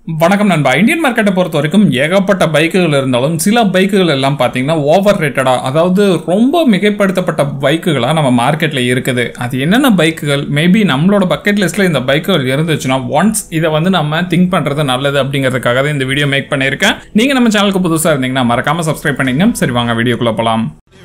வணக்கம் நண்பா. இந்தியன் மார்க்கெட்டை பொறுத்த வரைக்கும் ஏகப்பட்ட பைக்குகள் இருந்தாலும் சில பைக்குகள் எல்லாம் பார்த்தீங்கன்னா ஓவர் ரேட்டடா, அதாவது ரொம்ப மிகைப்படுத்தப்பட்ட பைக்குகளா நம்ம மார்க்கெட்ல இருக்குது. அது என்னென்ன பைக்குகள், மேபி நம்மளோட பக்கெட் லிஸ்ட்ல இந்த பைக்குகள் இருந்துச்சுன்னா ஒன்ஸ் இதை நம்ம திங்க் பண்றது நல்லது அப்படிங்கிறதுக்காக தான் இந்த வீடியோ மேக் பண்ணியிருக்கேன். நீங்க நம்ம சேனலுக்கு புதுசாக இருந்தீங்கன்னா மறக்காம சப்ஸ்கிரைப் பண்ணிங்க. சரி வாங்க வீடியோக்குள்ள போலாம்.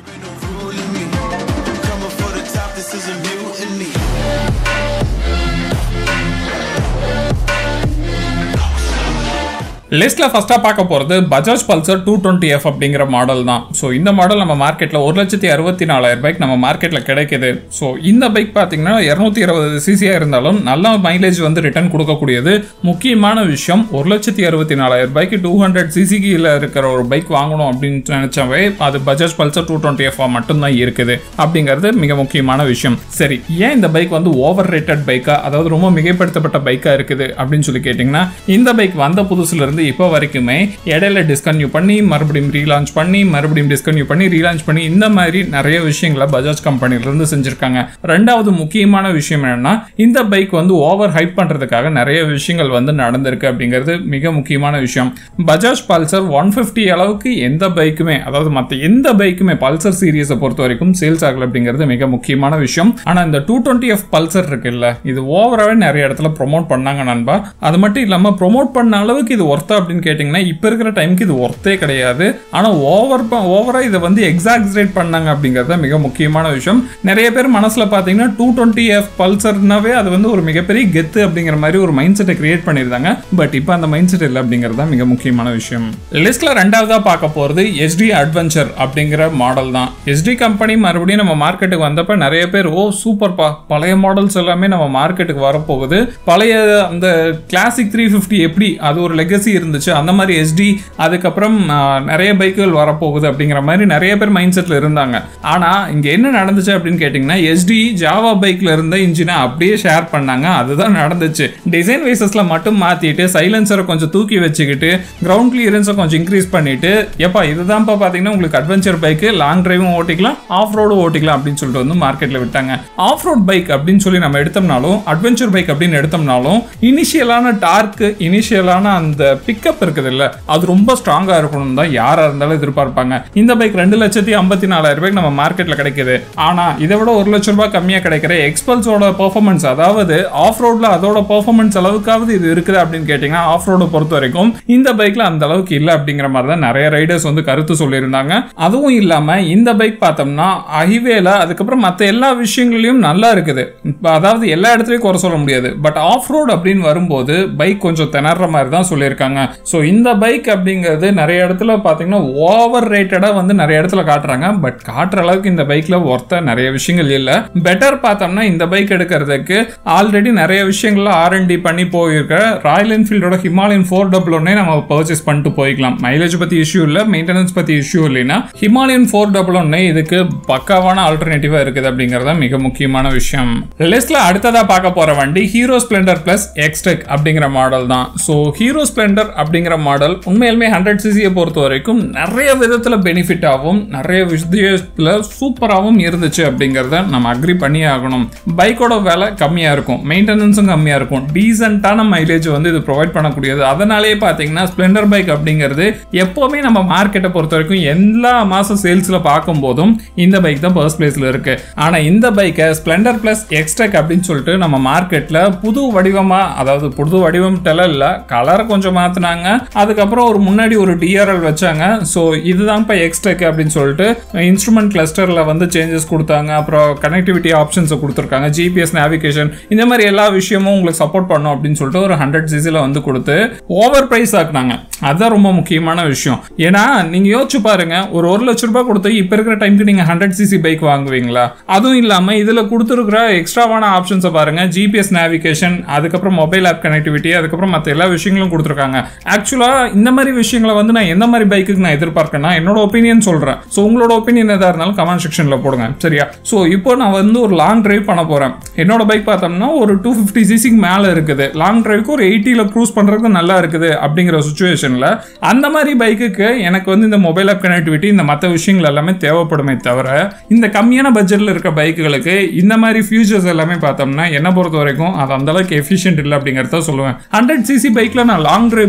லிஸ்ட்ல ஃபர்ஸ்டா பார்க்க போறது பஜாஜ் பல்சர் 220F அப்படிங்கிற மாடல் தான். ஸோ இந்த மாடல் நம்ம மார்க்கெட்ல 1,64,000 பைக் நம்ம மார்க்கெட்ல கிடைக்குது. ஸோ இந்த பைக் பார்த்தீங்கன்னா 220 சிசியா இருந்தாலும் நல்ல மைலேஜ் ரிட்டர்ன் கொடுக்கக்கூடியது. முக்கியமான விஷயம் 1,64,000 பைக் 200 சிசி கீழே இருக்கிற ஒரு பைக் வாங்கணும் அப்படின்னு நினைச்சவே அது பஜாஜ் பல்சர் 220F மட்டும்தான் இருக்குது அப்படிங்கிறது மிக முக்கியமான விஷயம். சரி, ஏன் இந்த பைக் ஓவர் ரேட்டட் பைக்கா, அதாவது ரொம்ப மிகைப்படுத்தப்பட்ட பைக்கா இருக்குது அப்படின்னு சொல்லி கேட்டீங்கன்னா, இந்த பைக் வந்த புதுசுல இருந்து இப்போ வரைக்குமே இடையில டிஸ்கன்யூ பண்ணி மறுபடியும் ரீலான்ச் பண்ணி மறுபடியும் டிஸ்கன்யூ பண்ணி ரீலான்ச் பண்ணி இந்த மாதிரி நிறைய விஷயங்களை பஜாஜ் கம்பெனில இருந்து செஞ்சிருக்காங்க. ரெண்டாவது முக்கியமான விஷயம் என்னன்னா, இந்த பைக் ஓவர் ஹைப் பண்றதுக்காக நிறைய விஷயங்கள் நடந்திருக்கு அப்படிங்கிறது மிக முக்கியமான விஷயம். பஜாஜ் பல்சர் 150 அளவுக்கு எந்த பைக்குமே, அதாவது மற்ற எந்த பைக்குமே பல்சர் சீரியஸை பொறுத்த வரைக்கும் சேல்ஸ் ஆகல அப்படிங்கிறது மிக முக்கியமான விஷயம். ஆனா இந்த 220F பல்சர் இருக்குல்ல, இது ஓவராவே நிறைய இடத்துல ப்ரொமோட் பண்ணாங்க நண்பா. அது மட்டும் இல்லாம ப்ரொமோட் பண்ண அளவுக்கு இது ஒர்த்தா அப்படின்னு கேட்டீங்கன்னா இப்ப இருக்கிற டைமுக்கு இது ஒர்த்தே கிடையாது. ஆனா ஓவரா இதை எக்ஸாக்ஸரேட் பண்ணாங்க அப்படிங்கறது மிக முக்கியமான விஷயம். நிறைய பேர் மனசுல பாத்தீங்கன்னா 220F பல்சர்னாவே அது ஒரு மிகப்பெரிய கெத்து அப்படிங்கிற மாதிரி ஒரு மைண்ட் செட்டை கிரியேட் பண்ணிருந்தாங்க. பட் இப்போ அந்த மைண்ட் செட் இல்லை அப்படிங்கறது மிக முக்கியமான விஷயம். லிஸ்ட்ல ரெண்டாவதா பார்க்க போறது SD அட்வென்ச்சர் அப்படிங்கிற மாடல் தான். SD கம்பெனி மறுபடியும் நம்ம மார்க்கெட்டுக்கு வந்தப்ப நிறைய பேர் சூப்பர்ப்பா, பழைய மாடல்ஸ் எல்லாமே நம்ம மார்க்கெட்டுக்கு வரப்போகுது, பழைய அந்த கிளாசிக் 350 எப்படி அது ஒரு லெகசி இருந்துச்சு அந்த மாதிரி SD, அதுக்கப்புறம் நிறைய பைக்குகள் வரப்போகுது அப்படிங்கிற மாதிரி நிறைய பேர் மைண்ட் செட்ல இருந்தாங்க. ஆனா இங்க என்ன நடந்துச்சு அப்படின்னு கேட்டீங்கன்னா, SD ஜாவா பைக்ல இருந்த இன்ஜினை அப்படியே ஷேர் பண்ணாங்க. அதுதான் நடந்துச்சு. டிசைன் வைசஸ்ல மட்டும் மாத்திட்டு சைலன்சரை கொஞ்சம் தூக்கி வச்சுக்கிட்டு கிரவுண்ட் கிளியரன்ஸை கொஞ்சம் இன்க்ரீஸ் பண்ணிட்டு, எப்பா இதுதான் பாத்தீங்கன்னா உங்களுக்கு அட்வென்ச்சர் பைக், லாங் டிரைவும் ஓட்டிக்கலாம் ஆஃப் ரோடும் ஓட்டிக்கலாம் அப்படின்னு சொல்லிட்டு மார்க்கெட்ல விட்டாங்க. ஆஃப் ரோட் பைக் அப்படின்னு சொல்லி நம்ம எடுத்தோம்னாலும் அட்வென்ச்சர் பைக் அப்படின்னு எடுத்தோம்னாலும் இனிஷியலான டார்க், இனிஷியலான அந்த பிக்கப் இருக்குது இல்ல, அது ரொம்ப ஸ்ட்ராங்கா இருக்கணும் தான் யாரா இருந்தாலும் எதிர்பார்ப்பாங்க. இந்த பைக் 2,54,000 ரூபாய்க்கு நம்ம மார்க்கெட்ல கிடைக்குது. ஆனா இதை விட 1 லட்சம் ரூபாய் கம்மியா கிடைக்கிற எக்ஸ்பல்ஸோட பெர்ஃபார்மன்ஸ், அதாவது ஆஃப் ரோட்ல அதோட பெர்ஃபார்மன்ஸ் அளவுக்காவது இது இருக்குது அப்படின்னு கேட்டீங்கன்னா ஆஃப் ரோட பொறுத்த வரைக்கும் இந்த பைக்ல அந்த அளவுக்கு இல்ல அப்படிங்கிற மாதிரி தான் நிறைய ரைடர்ஸ் கருத்து சொல்லியிருந்தாங்க. அதுவும் இல்லாம இந்த பைக் பார்த்தோம்னா ஹைவேல அதுக்கப்புறம் மற்ற எல்லா விஷயங்களையும் நல்லா இருக்குது, அதாவது எல்லா இடத்துலயும் குறை சொல்ல முடியாது. பட் ஆஃப் ரோட் அப்படின்னு வரும்போது பைக் கொஞ்சம் திணற மாதிரி தான் சொல்லியிருக்காங்க. ஸோ இந்த பைக் அப்படிங்கிறது நிறைய இடத்துல பார்த்தீங்கன்னா ஓவர் ரேட்டடா நிறைய இடத்துல காட்டுறாங்க. பட் காட்டுற அளவுக்கு இந்த பைக்ல ஒர்த்த நிறைய விஷயங்கள் இல்லை. பெட்டர் பார்த்தோம்னா இந்த பைக் எடுக்கிறதுக்கு ஆல்ரெடி நிறைய விஷயங்கள்ல R&D பண்ணி போயிருக்க ராயல் என்ஃபீல்டோட ஹிமாலயன் 411 நம்ம பர்ச்சேஸ் பண்ணிட்டு போய்க்கலாம். மைலேஜ் பத்தி இஷ்யூ இல்லை, மெயின்டெனன்ஸ் பத்தி இஷ்யூ இல்லைன்னா ஹிமாலயன் 411 இதுக்கு பக்காவான ஆல்டர்னேட்டிவா இருக்குது அப்படிங்கறத மிக முக்கியமான விஷயம். லிஸ்ட்ல அடுத்ததா பார்க்க போற வண்டி ஹீரோ ஸ்ப்ளெண்டர் பிளஸ் எக்ஸ்டெக் அப்படிங்கிற மாடல் தான். ஸோ ஹீரோ ஸ்ப்ளெண்டர் அப்படிங்கிற மாடல் உண்மையிலுமே 100 சிசியை பொறுத்த வரைக்கும் நிறைய விதத்துல பெனிஃபிட் ஆகும், நிறைய விஷயத்துல சூப்பராகவும் இருந்துச்சு அப்படிங்கறத நம்ம அக்ரி பண்ணி ஆகணும். பைக்கோட விலை கம்மியா இருக்கும், மெயின்டெனன்ஸும் கம்மியா இருக்கும், டீசென்டான மைலேஜ் இது ப்ரொவைட் பண்ணக்கூடியது. அதனாலேயே பாத்தீங்கன்னா ஸ்ப்ளெண்டர் பைக் அப்படிங்கிறது எப்பவுமே நம்ம மார்க்கெட்டை பொறுத்த வரைக்கும் எல்லா மாசம் சேல்ஸ்ல பார்க்கும் போதும் இந்த பைக் தான் ஃபர்ஸ்ட் பிளேஸ்ல இருக்கு. ஆனா இந்த பைக்கை ஸ்ப்ளெண்டர் பிளஸ் எக்ஸ்டெக் அப்படின்னு சொல்லிட்டு நம்ம மார்க்கெட்ல புது வடிவமா, அதாவது புது வடிவம் இல்ல, கலரை கொஞ்சம் மாத்தினாங்க, அதுக்கப்புறம் ஒரு முன்னாடி ஒரு DRL வச்சாங்க. ஸோ இதுதான் இப்போ எக்ஸ்டெக் அப்படின்னு சொல்லிட்டு இன்ஸ்ட்ருமெண்ட் கிளஸ்டர்ல சேஞ்சஸ் கொடுத்தாங்க. அப்புறம் கனெக்டிவிட்டி ஆப்ஷன்ஸை கொடுத்துருக்காங்க, GPS நேவிகேஷன், இந்த மாதிரி எல்லா விஷயமும் உங்களுக்கு சப்போர்ட் பண்ணும் அப்படின்னு சொல்லிட்டு ஒரு 100 சிசில கொடுத்து ஓவர் பிரைஸ் ஆக்குனாங்க. அதுதான் ரொம்ப முக்கியமான விஷயம். ஏன்னா நீங்க யோசிச்சு பாருங்க, ஒரு 1 லட்சம் ரூபாய் கொடுத்து இப்ப இருக்கிற டைமுக்கு நீங்க 100 சிசி பைக் வாங்குவீங்களா? அதுவும் இல்லாம இதுல கொடுத்துருக்கிற எக்ஸ்ட்ராவான ஆப்ஷன்ஸை பாருங்க, GPS நேவிகேஷன், அதுக்கப்புறம் மொபைல் ஆப் கனெக்டிவிட்டி, அதுக்கப்புறம் மற்ற எல்லா விஷயங்களும் கொடுத்துருக்காங்க. ஆக்சுவலா இந்த மாதிரி விஷயங்களை நான் எந்த மாதிரி பைக்குக்கு நான் எதிர்பார்க்கேன்னா என்னோட ஒப்பீனியன் சொல்றேன். ஸோ உங்களோட ஒப்பீனியன் எதா இருந்தாலும் கமெண்ட் செக்ஷன்ல போடுங்க, சரியா? ஸோ இப்போ நான் ஒரு லாங் டிரைவ் பண்ண போறேன். என்னோட பைக் பார்த்தோம்னா ஒரு 250 சிசிக்கு மேல இருக்குது, லாங் டிரைவுக்கு ஒரு 80ல க்ரூஸ் பண்றதுக்கு நல்லா இருக்குது அப்படிங்கிற சுச்சுவேஷன்ல அந்த மாதிரி பைக்குக்கு எனக்கு இந்த மொபைல் ஆப் கனெக்டிவிட்டி, இந்த மற்ற விஷயங்கள் எல்லாமே தேவைப்படுமே தவிர இந்த கம்மியான பட்ஜெட்ல இருக்க பைக்குகளுக்கு இந்த மாதிரி ஃபியூச்சர்ஸ் எல்லாமே பார்த்தோம்னா என்ன பொறுத்த வரைக்கும் அது அந்த அளவுக்கு எஃபிஷியன்ட் இல்லை அப்படிங்கறத சொல்லுவேன். 100 சிசி பைக்ல நான் லாங் டிரைவ்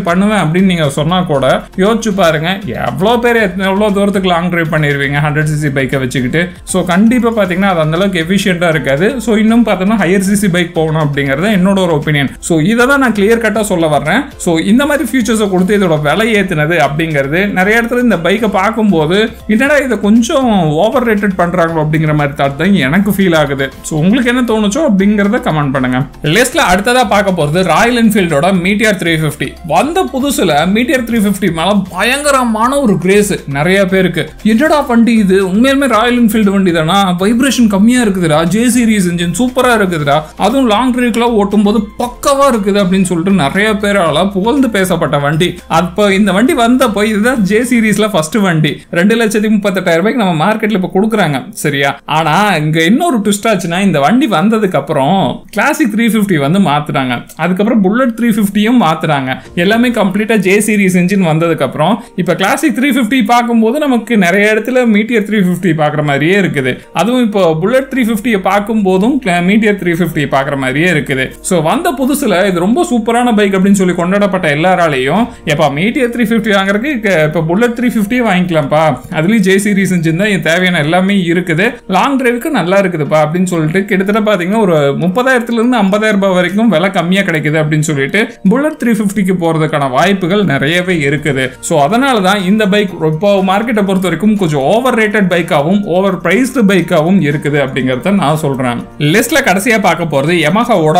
பண்ணுவேன் அப்படின்னு நீங்க சொன்னா கூட யோசிச்சு பாருங்க, எவ்வளவு பேர் எவ்வளவு தூரத்துக்கு லாங் டிரைவ் பண்ணிருவீங்க 100cc பைக்கை வச்சுக்கிட்டு. ஸோ கண்டிப்பா பாத்தீங்கன்னா அது அந்த அளவுக்கு எஃபிஷியன்டா இருக்காது. ஸோ இன்னும் பார்த்தோம்னா ஹையர் சிசி பைக் போகணும் அப்படிங்கறது என்னோட ஒரு ஒப்பீனியன். ஸோ இதை தான் நான் கிளியர் கட்டா சொல்ல வர்றேன். ஸோ இந்த மாதிரி ஃபியூச்சர்ஸை கொடுத்து இதோட விலை ஏத்துனது அப்படிங்கிறது நிறைய இடத்துல இந்த பைக்கை பார்க்கும்போது என்னடா இதை கொஞ்சம் ஓவர் ரேட்டட் பண்றாங்களோ அப்படிங்கிற மாதிரி தாட் தான் எனக்கு ஃபீல் ஆகுது. ஸோ உங்களுக்கு என்ன தோணுச்சோ அப்படிங்கறத கமெண்ட் பண்ணுங்க. லிஸ்ட்ல அடுத்ததா பார்க்க போறது ராயல் என்ஃபீல்டோட மீட்டியர் 350. வந்த புதுசுல மீட்டியர் 350 மேல பயங்கரமான ஒரு கிரேஸ் நிறைய பேருக்கு. என்னடா வண்டி இது, உண்மையிலுமே ராயல் என்ஃபீல்டு வண்டி தானா, வைப்ரேஷன் கம்மியா இருக்குதுடா, ஜே சீரிஸ் இன்ஜின் சூப்பரா இருக்குதுடா, அதுவும் லாங் டிரைவ்க்குலாம் ஓட்டும் போது பக்கவா இருக்குது அப்படின்னு சொல்லிட்டு நிறைய பேரால புகழ்ந்து பேசப்பட்ட வண்டி. அப்போ இந்த வண்டி வந்தப்போ இதுதான் ஜே சீரிஸ்ல ஃபர்ஸ்ட் வண்டி. 2,38,000 ரூபாய்க்கு நம்ம மார்க்கெட்ல இப்ப கொடுக்குறாங்க, சரியா? ஆனா இங்க இன்னொரு ட்விஸ்ட் ஆச்சுன்னா, இந்த வண்டி வந்ததுக்கு அப்புறம் கிளாசிக் 350 வந்து மாத்துறாங்க, அதுக்கப்புறம் புல்லட் 350யும் மாத்துறாங்க. எல்லாமே கம்ப்ளீட்டா ஜே சீரிஸ் இன்ஜின் வந்ததுக்கு அப்புறம் இப்ப கிளாசிக் 350 பார்க்கும்போது நமக்கு நிறைய இடத்துல மீட்டியர் 350 பாக்குற மாதிரியே இருக்குது. அதுவும் இப்போ புல்லட் 350 பார்க்கும் போதும் மீட்டியர் 350 பாக்குற மாதிரியே இருக்குது. சோ வந்த புதுசுல இது ரொம்ப சூப்பரான பைக் அப்படின்னு சொல்லி கொண்டாடப்பட்ட எல்லாராலையும் எப்பா மீட்டியர் 350 வாங்குறதுக்கு இப்ப புல்லட் 350 வாங்கிக்கலாம்ப்பா, அதுலயும் ஜே சீரிஸ் இன்ஜின் தான் தேவையான எல்லாமே இருக்குது, லாங் டிரைவுக்கு நல்லா இருக்குதுப்பா அப்படின்னு சொல்லிட்டு கிட்டத்தட்ட பாத்தீங்கன்னா ஒரு 30,000 இருந்து 50,000 ரூபாய் வரைக்கும் விலை கம்மியா கிடைக்குது அப்படின்னு சொல்லிட்டு புல்லட் 350க்கு போறதுக்கான வாய்ப்புகள் நிறையவே இருக்குது. சோ அதனால தான் இந்த பைக் இப்போ மார்க்கெட்டை பொறுத்த வரைக்கும் கொஞ்சம் ஓவர் ரேட்டட் பைக்காவும் ஓவர் பிரைஸ்டு பைக்காவும் இருக்குது அப்படிங்கறத நான் சொல்றேன். லிஸ்ட்ல கடைசியா பார்க்க போறது யமஹாவோட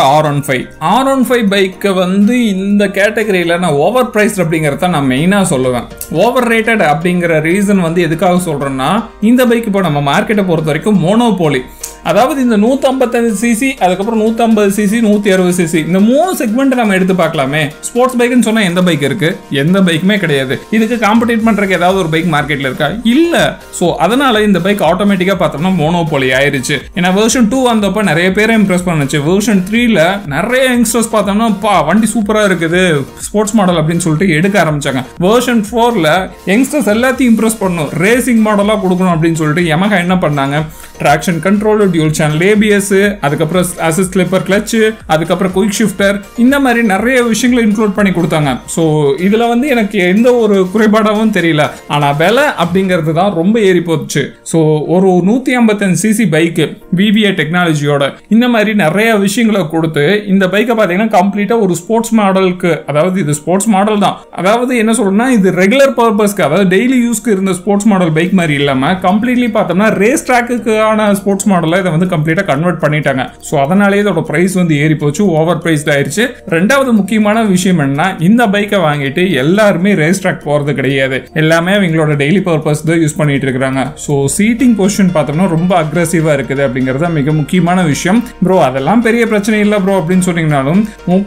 R15 பைக்கை வந்து இந்த கேட்டகரியில நான் ஓவர் பிரைஸ்ட் அப்படிங்கறத நான் மெயினா சொல்லுவேன். ஓவர் ரேட்டட் அப்படிங்கிற ரீசன் வந்து எதுக்காக சொல்றேன்னா, இந்த பைக் இப்போ நம்ம மார்க்கெட்டை பொறுத்த வரைக்கும் மோனோபோலி, அதாவது இந்த 155cc அதுக்கப்புறம் 150cc 160cc இந்த 3 செக்மெண்ட் நம்ம எடுத்து பார்க்கலாமே. ஸ்போர்ட்ஸ் பைக்னு சொன்னா எந்த பைக் இருக்கு? எந்த பைக்குமே கிடையாது. இதுக்கு காம்படிட் பண்றதுக்கு ஏதாவது ஒரு பைக் மார்க்கெட்ல இருக்கா? இல்ல. சோ அதனால இந்த பைக் ஆட்டோமேட்டிக்கா பார்த்தோம்னா மோனோபோலி ஆயிருச்சு. ஏன்னா வெர்ஷன் 2 வந்தப்ப நிறைய பேரை இம்ப்ரெஸ் பண்ணுச்சு. வெர்ஷன் 3ல நிறைய யங்ஸ்டர்ஸ் பார்த்தோம்னா வண்டி சூப்பரா இருக்குது ஸ்போர்ட்ஸ் மாடல் அப்படின்னு சொல்லிட்டு எடுக்க ஆரம்பிச்சாங்க. வெர்ஷன் 4ல யங்ஸ்டர்ஸ் எல்லாத்தையும் இம்ப்ரெஸ் பண்ணணும், ரேசிங் மாடலா கொடுக்கணும் அப்படின்னு சொல்லிட்டு யமஹா என்ன பண்ணாங்க, traction control, dual channel ABS, அதுக்கப்புறம் அசிஸ்ட் ஸ்லிப்பர் கிளட்ச், அதுக்கப்புறம் குயிக் ஷிஃப்டர், இந்த மாதிரி நிறைய விஷயங்களை இன்க்ளூட் பண்ணி கொடுத்தாங்க. ஸோ இதுல வந்து எனக்கு எந்த ஒரு குறைபாடாகவும் தெரியல. ஆனா விலை அப்படிங்கிறது தான் ரொம்ப ஏறி போச்சு. ஸோ ஒரு 155cc பைக்கு VVA டெக்னாலஜியோட இந்த மாதிரி நிறைய விஷயங்களை கொடுத்து இந்த பைக்கை பார்த்தீங்கன்னா கம்ப்ளீட்டா ஒரு ஸ்போர்ட்ஸ் மாடலுக்கு, அதாவது இது ஸ்போர்ட்ஸ் மாடல் தான், அதாவது என்ன சொல்றேன்னா இது ரெகுலர் பர்பஸ்க்கு, அதாவது டெய்லி யூஸ்க்கு இருந்த ஸ்போர்ட்ஸ் மாடல் பைக் மாதிரி இல்லாம கம்ப்ளீட்லி பார்த்தோம்னா ரேஸ் ட்ராக்கு ஸ்போர்ட்ஸ் மாடலை இதை வந்து கம்ப்ளீட்டா கன்வெர்ட் பண்ணிட்டாங்க. சோ அதனாலேயே இதோட பிரைஸ் வந்து ஏறி போச்சு, ஓவர் பிரைஸ்ட் ஆயிருச்சு. ரெண்டாவது முக்கியமான விஷயம் என்ன, இந்த பைக்கை வாங்கிட்டு எல்லாருமே ரேஸ் ட்ராக் போறது கிடையாது, எல்லாமே அவங்களோட டெய்லி பர்பஸ் தான் யூஸ் பண்ணிட்டு இருக்காங்க. சோ சீட்டிங் பொசிஷன் பார்த்தோம்னா ரொம்ப அக்ரெசிவா இருக்குது அப்படிங்கறது மிக முக்கியமான விஷயம். ப்ரோ அதெல்லாம் பெரிய பிரச்சனை இல்ல ப்ரோ அப்படின்னு சொன்னீங்கனாலும்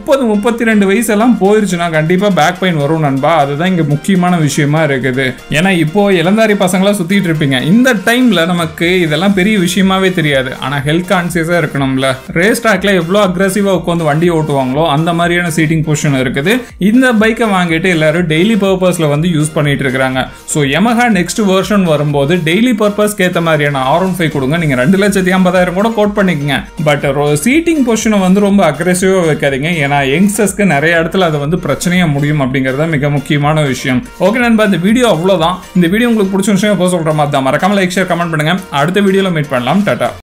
30-32 வயசு எல்லாம் போயிருச்சுன்னா கண்டிப்பா பேக் பெயின் வரும் நண்பா. அதுதான் இங்க முக்கியமான விஷயமா இருக்குது. ஏன்னா இப்போ இளந்தாரி பசங்களா சுத்திட்டு இருப்பீங்க, இந்த டைம்ல நமக்கு இதெல்லாம் பெரிய விஷயமாவே தெரியாது. ஆனா ஹெல்த் கான்சியஸா இருக்கணும்ல. ரேஸ் ட்ராக்ல எவ்வளவு அக்ரெசிவா உட்காந்து வண்டி ஓட்டுவாங்களோ அந்த மாதிரியான சீட்டிங் பொசிஷன் இருக்குது. இந்த பைக்கை வாங்கிட்டு எல்லாரும் டெய்லி பர்பஸ்ல வந்து யூஸ் பண்ணிட்டு இருக்காங்க. சோ யமஹா நெக்ஸ்ட் வெர்ஷன் வரும்போது டெய்லி பர்பஸ்க்கு ஏத்த மாதிரியான R15 கொடுங்க. நீங்க 2,50,000 கூட கோட் பண்ணிக்கங்க. பட் சீட்டிங் பொசிஷனை வந்து ரொம்ப அக்ரெசிவா வைக்காதீங்க. ஏன்னா யங்ஸ்டர்ஸ்க்கு நிறைய இடத்துல அது வந்து பிரச்சனையா முடியும் அப்படிங்கறது மிக முக்கியமான விஷயம். ஓகே நண்பா, இந்த வீடியோ அவ்வளவுதான். இந்த வீடியோ உங்களுக்கு பிடிச்ச விஷயம் சொல்ற மாதிரி தான். மறக்காம லைக் ஷேர் கமெண்ட் பண்ணுங்க. அடுத்த வீடியோல மீட் பண்ணலாம். டாடா.